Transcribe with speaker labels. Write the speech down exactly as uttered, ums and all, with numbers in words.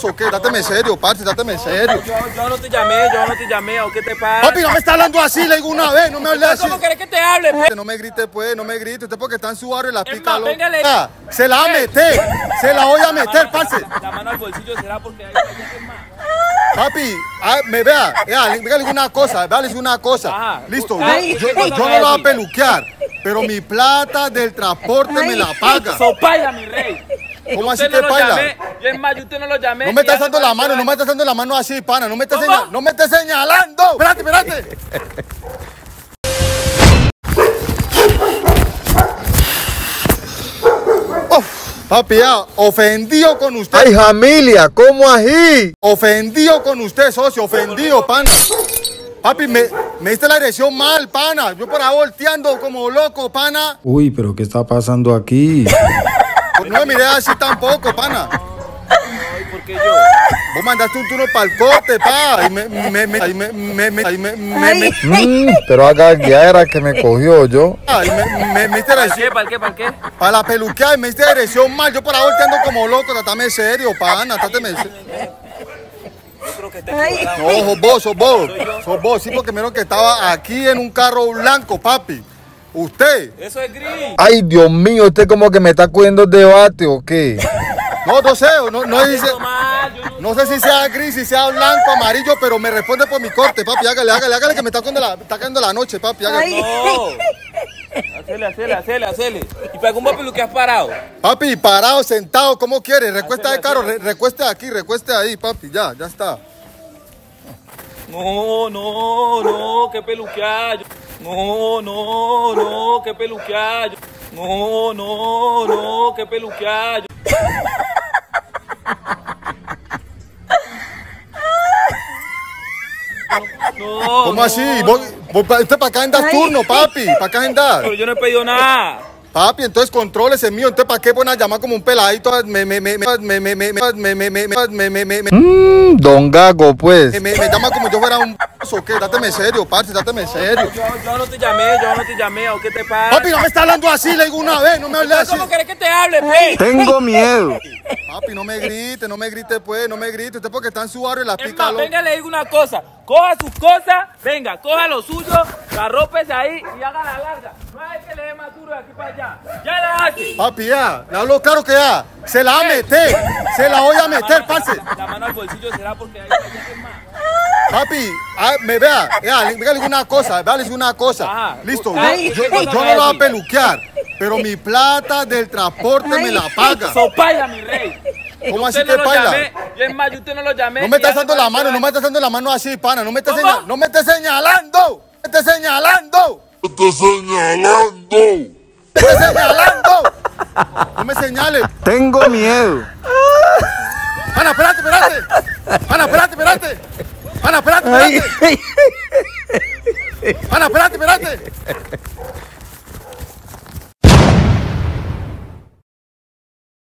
Speaker 1: ¿o qué? Dáteme serio, parce, dáteme serio.
Speaker 2: Yo, yo no te llamé, yo no te llamé, ¿o qué te pasa?
Speaker 1: Papi, no me está hablando así, le digo una vez, no me hable así.
Speaker 2: ¿Cómo querés que te hable, pues?
Speaker 1: No me grite, pues, no me grite. Usted porque está en su barrio y la
Speaker 2: Es
Speaker 1: pica
Speaker 2: más,
Speaker 1: loca.
Speaker 2: véngale.
Speaker 1: Ah, se la va a meter, se la voy a meter, parce.
Speaker 2: La mano al bolsillo será porque hay que más.
Speaker 1: Papi, ah, me vea, vea, le- dígale una cosa, vea, le digo una cosa.
Speaker 2: Ajá.
Speaker 1: Listo,
Speaker 2: Ay,
Speaker 1: yo, yo,
Speaker 2: ¿qué cosa
Speaker 1: yo
Speaker 2: me
Speaker 1: no la voy a
Speaker 2: decís?
Speaker 1: peluquear, pero mi plata del transporte me la paga.
Speaker 2: Sopaila, mi rey.
Speaker 1: ¿Cómo
Speaker 2: Yo
Speaker 1: así
Speaker 2: usted
Speaker 1: que
Speaker 2: no lo
Speaker 1: paila?
Speaker 2: llamé, yo es más, yo usted no lo llamé.
Speaker 1: No me
Speaker 2: y
Speaker 1: estás
Speaker 2: ya
Speaker 1: dando
Speaker 2: se
Speaker 1: la
Speaker 2: va a
Speaker 1: mano, no me
Speaker 2: llevar.
Speaker 1: estás dando la mano así, pana, no me estés
Speaker 2: ¿Cómo?
Speaker 1: señalando, no me estés señalando. Espérate, espérate. Uf, papi, ya, ofendido con usted.
Speaker 3: Ay, familia, ¿cómo así?
Speaker 1: Ofendido con usted, socio, ofendido, pana. Papi, me, me diste la dirección mal, pana. Yo por ahí volteando como loco, pana.
Speaker 3: Uy, pero ¿qué está pasando aquí?
Speaker 1: No me miré así tampoco, pana.
Speaker 2: Ay, ¿por qué yo?
Speaker 1: Vos mandaste un turno para el corte, pa. Y me, me, me, y me, me, me, y me, me, me,
Speaker 3: Mm, pero haga guiara que me cogió yo.
Speaker 1: ay, me, me, me diste
Speaker 2: ¿Para
Speaker 1: dirección
Speaker 2: qué? ¿Para qué? ¿Para qué?
Speaker 1: para la peluqueada y me diste dirección mal. Yo por ahí volteando como loco. Trátame serio, pana. Trátame serio.
Speaker 2: Yo creo que está equivocado.
Speaker 1: No, sos vos, sos vos. Sos vos, sí, porque menos que estaba aquí en un carro blanco, papi. Usted.
Speaker 2: Eso es gris.
Speaker 3: Ay, Dios mío, ¿usted como que me está cogiendo el debate o qué?
Speaker 1: No, no sé, no, no dice.
Speaker 2: Eso mal, yo no-
Speaker 1: No sé si sea gris, si sea blanco, amarillo, pero me responde por mi corte, papi. Hágale, hágale, hágale que me está cayendo la, está cayendo la noche, papi. Hágale.
Speaker 2: No. Hacele, hacele, hacele, hacele. ¿Y para cómo lo que has parado?
Speaker 1: Papi, parado, sentado, ¿cómo quiere? Recuesta de carro, re- recueste aquí, recueste ahí, papi. Ya, ya está.
Speaker 2: No, no, no, qué peluquear. No, no, no, qué peluquear. No, no, no, qué peluquear. No,
Speaker 1: ¿Cómo
Speaker 2: no,
Speaker 1: así? Vos, vos, pa- usted para acá andas turno, papi. Para acá andas.
Speaker 2: Pero yo no he pedido nada.
Speaker 1: Papi, entonces controles mío. Entonces, ¿para qué ponen a llamar como un peladito? Me, me, me, me, me, me, me, me, me, me, me, me, me, me, me, me,
Speaker 3: Mmm, don Gago, pues.
Speaker 1: me, me llama como yo fuera un ¿o qué? Dáteme serio, parce, dáteme serio.
Speaker 2: Yo, yo no te llamé, yo no te llamé, ¿o qué te pasa?
Speaker 1: Papi, no me está hablando así, le digo una vez, no me hable así.
Speaker 2: ¿Cómo querés que te hable, pues?
Speaker 3: Tengo miedo.
Speaker 1: Papi, no me grite, no me grite, pues, no me grite. Usted porque está en su barrio y la
Speaker 2: Es
Speaker 1: pica
Speaker 2: más,
Speaker 1: loca.
Speaker 2: venga, le digo una cosa. Coja sus cosas, venga, coja lo suyo, arrópese ahí y haga la larga. No hay que le dé más duro de aquí para allá. Ya la hace.
Speaker 1: Papi, ya, le hablo claro que ya. Se la va a meter, se la voy a meter, parce.
Speaker 2: La mano al bolsillo será porque hay que más.
Speaker 1: Papi, ah, me vea, ya, le- dígale una cosa, vea, le digo una cosa.
Speaker 2: Ajá.
Speaker 1: Listo, yo,
Speaker 2: Ay,
Speaker 1: yo,
Speaker 2: ¿qué
Speaker 1: yo
Speaker 2: cosa
Speaker 1: no
Speaker 2: me
Speaker 1: la voy a
Speaker 2: decís?
Speaker 1: peluquear, pero mi plata del transporte me la paga.
Speaker 2: Sopaila, mi rey.
Speaker 1: ¿Cómo
Speaker 2: Yo
Speaker 1: así
Speaker 2: usted
Speaker 1: que
Speaker 2: no lo
Speaker 1: paila?
Speaker 2: llamé, yo es más, yo usted no lo llamé.
Speaker 1: No me
Speaker 2: y ya
Speaker 1: estás dando
Speaker 2: se va
Speaker 1: la
Speaker 2: a
Speaker 1: mano, no
Speaker 2: llevar.
Speaker 1: me estás dando la mano así, pana. No me estés
Speaker 2: ¿Cómo?
Speaker 1: señalando. No me estés señalando. Me estés señalando.
Speaker 4: ¡Te estoy señalando!
Speaker 1: Me estés señalando. No me señales.
Speaker 3: Tengo miedo.
Speaker 1: Pana, espérate, espérate. Pana, espérate, espérate. Pana, espérate,
Speaker 3: Ay,
Speaker 1: espérate. Pana, espérate,